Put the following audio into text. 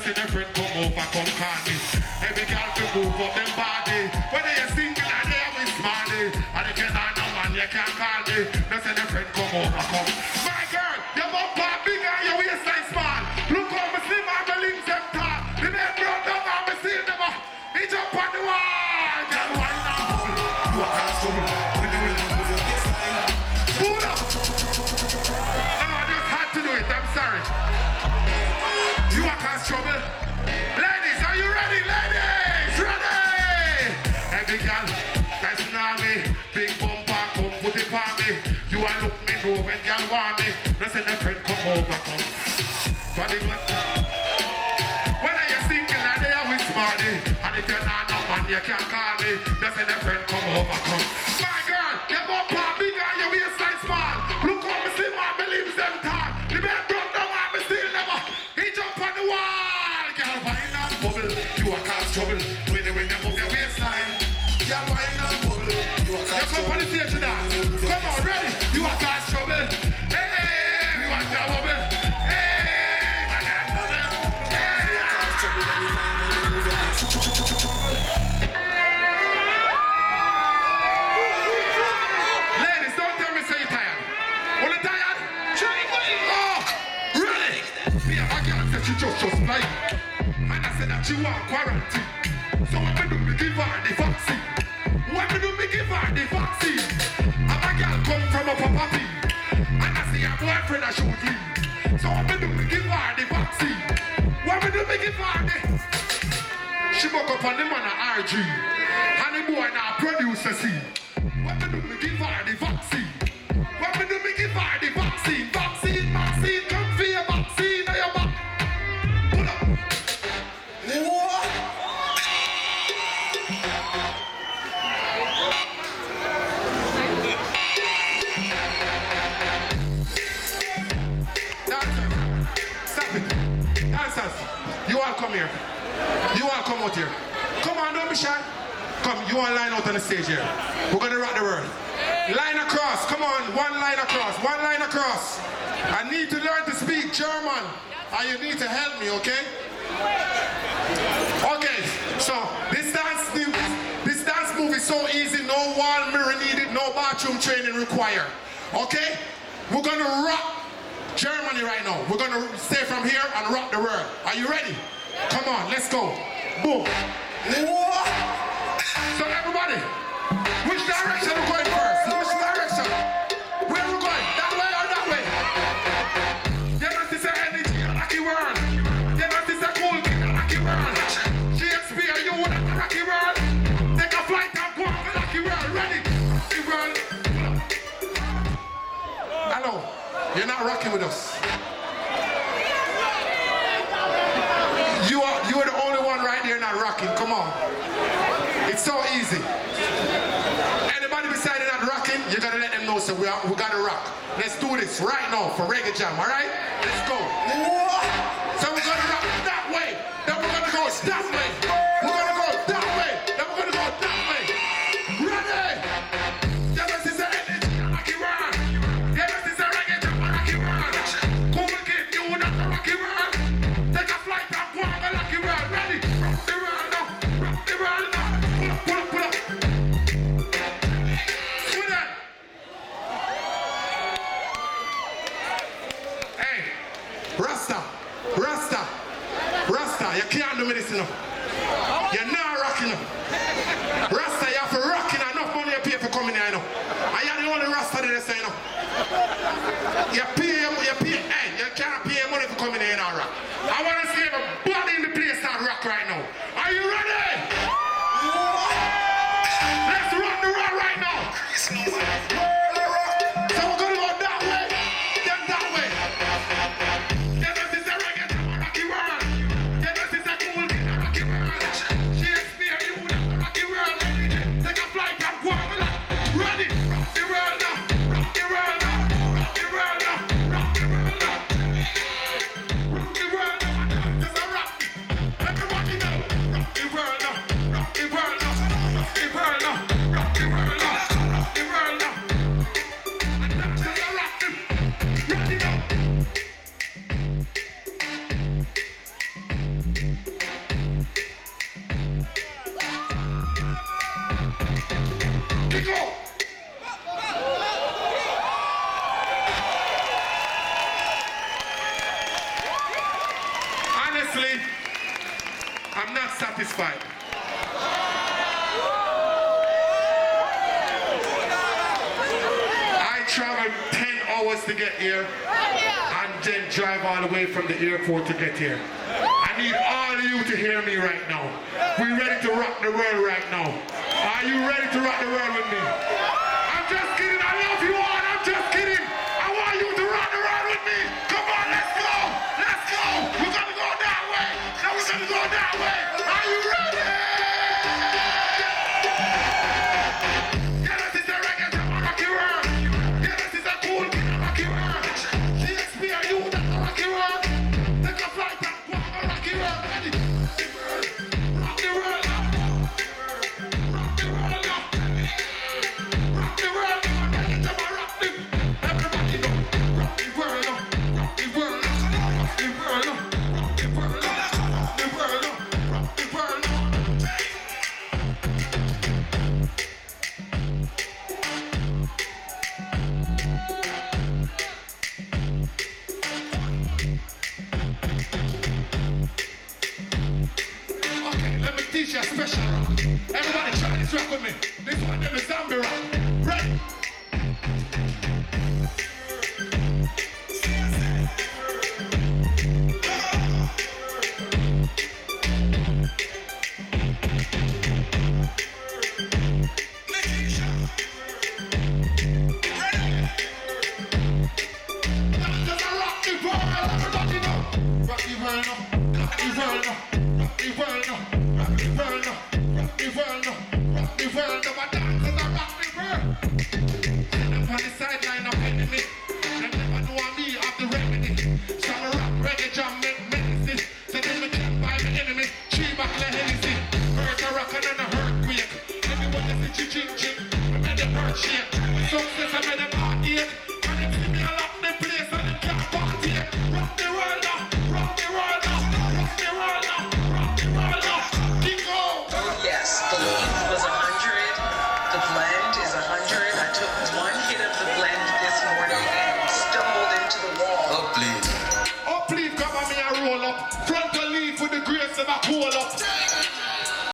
see the friend come over, come call me. Every girl to move up them body. Whether you're single or they are with money. And if you're not no man, you can't call me. Just see the friend come over, come. My girl, your bumper big and your waistline small. Look how me slim and my limbs them tall. The men broke down and me still them up. He jump on the wall. Girl, why not? You are can't trouble. When you will move your waistline. Pull up. No, I just had to do it. I'm sorry. You are cause trouble. Ladies, are you ready? Ladies, ready? Every girl, that's not me. Big bumper, come put it on me. You are look me know when girl want me. Let's say the friend come over, come. When are you single and they are with money? And if you're not no man, you can't call me. Let's say the friend come over, come. My girl, your bumper big and your waistline small. Look how me slim and me limbs them tall. The man broke down and me still never. He jump on the wall. Girl, wine and bubble. You are cause trouble. When you move your waistline. Girl, wine and bubble. You are cause trouble. Come on the stage to that. Come on, ready? You are cause trouble. Hey, you are cause trouble. Hey, my God, trouble. Hey, you are cause trouble. Ladies, don't tell me say you're tired. When you're tired, oh, ready? Yeah, my girl said she just like. And I said that she want quarantine. So what me do, me give her the vaccine. What me do, me give her the vaccine. And my girl come from a papa pee. And I see her boyfriend a shoot leave. So what me do, me give her the vaccine. What me do, me give her the. She woke up on the man a RG. And the boy now produce a scene. What me do, me give her the vaccine. What me do, me give her the vaccine. Vaccine, vaccine, come for your vaccine or your back. Pull up. Dancers, you all come here. You all come out here. Come on, don't be shy. Come, you all line out on the stage here. We're gonna rock the world. Line across, come on, one line across, one line across. I need to learn to speak German, and you need to help me, okay? Okay, so this dance move is so easy, no wall mirror needed, no bathroom training required. Okay? We're gonna rock Germany right now. We're gonna stay from here and rock the world. Are you ready? Come on, let's go. Boom. So everybody, which direction are we going first? Which direction? Where are we going? That way or that way? You know this is energy, a lucky world. You know this is a cool thing, a lucky world. Shakespeare, you want a lucky world? Take a flight and go on the lucky world. Ready? Lucky world. Hello, you're not rocking with us. You are the only one right there not rocking. Come on. It's so easy. Anybody beside you not rocking, you gotta let them know so we gotta rock. Let's do this right now for Reggae Jam, alright? Let's go. So we're gonna rock that way. Then we're gonna go that way. We're gonna go that way. Then we're gonna go that way. Ready? Yeah, this is a rocky world. Yeah, this is a Reggae Jam, rocky world. Come and give you that rocky world. Take a flight and go on the lucky world. Ready? Rock the world now. Rock the world now. Pull up, pull up, pull up. Sweden. Hey, Rasta, Rasta, Rasta. You can't do me this enough. You're not rocking up. Rasta, you have to rock in enough money you pay for coming here, you know. And you're the only Rasta that they say, you know. You pay, hey, you can't pay money for coming here and rock. I want to see everybody in the place that rock right now. Are you ready? Let's rock the rock right now. So we're going to go that way, then that way. Then this is a reggae rocky world. Then this is a cool thing, rocky world. Kick go. Honestly, I'm not satisfied. I traveled 10 hours to get here and then drive all the way from the airport to get here. I need all of you to hear me right now. We're ready to rock the world right now. Are you ready to rock the world with me? I'm just kidding. I love you all. I'm just kidding. I want you to rock the world with me. Come on, let's go. Let's go. We're going to go that way. Now we're going to go that way. Are you ready? Yeah, this is the reggae from Rocky World. Yeah, this is a cool kid of Rocky World. GXP, are you that Rocky World? Take a flight back. Rocky World, ready? Rock the world now. Rock the world now. Rock the world now. Ready to rock the. Everybody know. Rock the world now. Rock the world now. Rock the world now. Rock the world now. Rock the world now. Rock the world now. Okay, let me teach you a special rock. Everybody try this rock with me. This one name is zombie rock. Ready? Just a rock the world, everybody know. Rock the world now. Rock the world now. Rock the world now. Rock the world now. Rock the world now. Rock the world now. My dancers are rock the world. Them on the sideline of enemy. Them never know me of the remedy. Some rock reggae jam make medicine. So then we can't buy the enemy. Three back the Hennessy. Hurt a rock and then a earthquake. Everyone is a ching ching. I made them hurt shake. Success I made them